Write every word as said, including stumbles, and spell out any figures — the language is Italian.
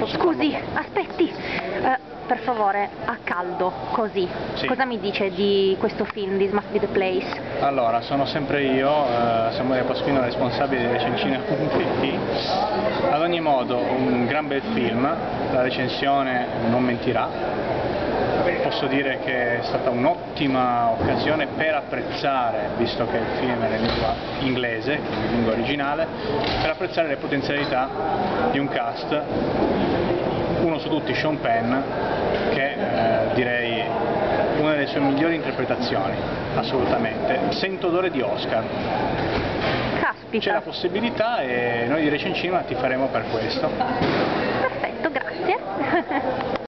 Scusi, aspetti, eh, per favore, a caldo, così. Sì. Cosa mi dice di questo film, This Must Be the Place? Allora, sono sempre io, eh, Samuele Pasquino, responsabile di Recensione punto it. Ad ogni modo, un gran bel film, la recensione non mentirà. Posso dire che è stata un'ottima occasione per apprezzare, visto che il film è in lingua inglese, quindi in lingua originale, per apprezzare le potenzialità di un cast, uno su tutti Sean Penn, che eh, direi una delle sue migliori interpretazioni, assolutamente. Sento odore di Oscar. Caspita. C'è la possibilità e noi di Recencinema ti faremo per questo. Perfetto, grazie.